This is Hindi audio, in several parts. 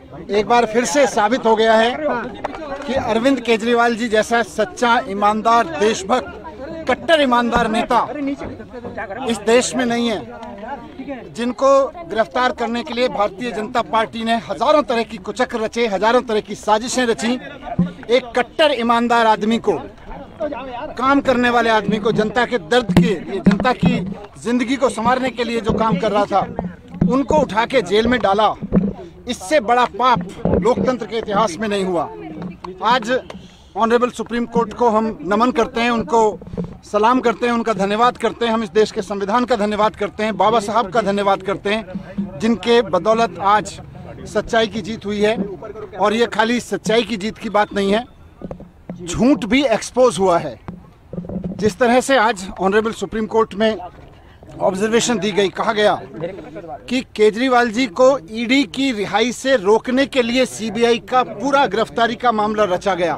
एक बार फिर से साबित हो गया है कि अरविंद केजरीवाल जी जैसा सच्चा, ईमानदार, देशभक्त, कट्टर ईमानदार नेता इस देश में नहीं है। जिनको गिरफ्तार करने के लिए भारतीय जनता पार्टी ने हजारों तरह की कुचक्र रचे, हजारों तरह की साजिशें रची, एक कट्टर ईमानदार आदमी को, काम करने वाले आदमी को, जनता के दर्द के लिए, जनता की जिंदगी को संवारने के लिए जो काम कर रहा था, उनको उठा के जेल में डाला। इससे बड़ा पाप लोकतंत्र के इतिहास में नहीं हुआ। आज ऑनरेबल सुप्रीम कोर्ट को हम नमन करते हैं, उनको सलाम करते हैं, उनका धन्यवाद करते हैं। हम इस देश के संविधान का धन्यवाद करते हैं, बाबा साहब का धन्यवाद करते हैं, जिनके बदौलत आज सच्चाई की जीत हुई है। और ये खाली सच्चाई की जीत की बात नहीं है, झूठ भी एक्सपोज हुआ है। जिस तरह से आज ऑनरेबल सुप्रीम कोर्ट में ऑब्जर्वेशन दी गई, कहा गया कि केजरीवाल जी को ईडी की रिहाई से रोकने के लिए सीबीआई का पूरा गिरफ्तारी का मामला रचा गया।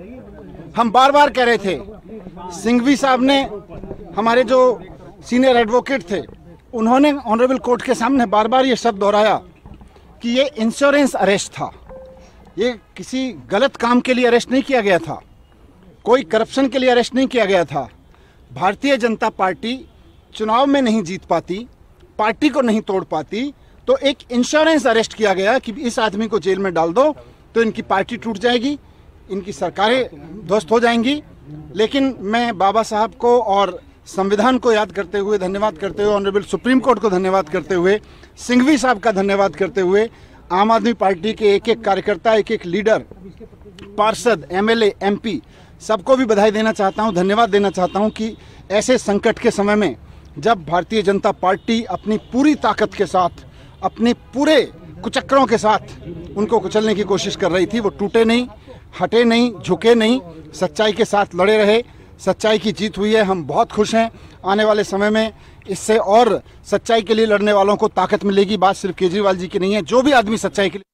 हम बार बार कह रहे थे, सिंघवी साहब ने, हमारे जो सीनियर एडवोकेट थे, उन्होंने ऑनरेबल कोर्ट के सामने बार बार ये शब्द दोहराया कि ये इंश्योरेंस अरेस्ट था, ये किसी गलत काम के लिए अरेस्ट नहीं किया गया था, कोई करप्शन के लिए अरेस्ट नहीं किया गया था। भारतीय जनता पार्टी चुनाव में नहीं जीत पाती, पार्टी को नहीं तोड़ पाती, तो एक इंश्योरेंस अरेस्ट किया गया कि इस आदमी को जेल में डाल दो तो इनकी पार्टी टूट जाएगी, इनकी सरकारें ध्वस्त हो जाएंगी। लेकिन मैं बाबा साहब को और संविधान को याद करते हुए, धन्यवाद करते हुए, ऑनरेबल सुप्रीम कोर्ट को धन्यवाद करते हुए, सिंघवी साहब का धन्यवाद करते हुए, आम आदमी पार्टी के एक एक कार्यकर्ता, एक एक लीडर, पार्षद, एमएलए, एमपी, सबको भी बधाई देना चाहता हूं, धन्यवाद देना चाहता हूं कि ऐसे संकट के समय में जब भारतीय जनता पार्टी अपनी पूरी ताकत के साथ, अपने पूरे कुचक्रों के साथ उनको कुचलने की कोशिश कर रही थी, वो टूटे नहीं, हटे नहीं, झुके नहीं, सच्चाई के साथ लड़े रहे। सच्चाई की जीत हुई है, हम बहुत खुश हैं। आने वाले समय में इससे और सच्चाई के लिए लड़ने वालों को ताकत मिलेगी। बात सिर्फ केजरीवाल जी की नहीं है, जो भी आदमी सच्चाई के लिए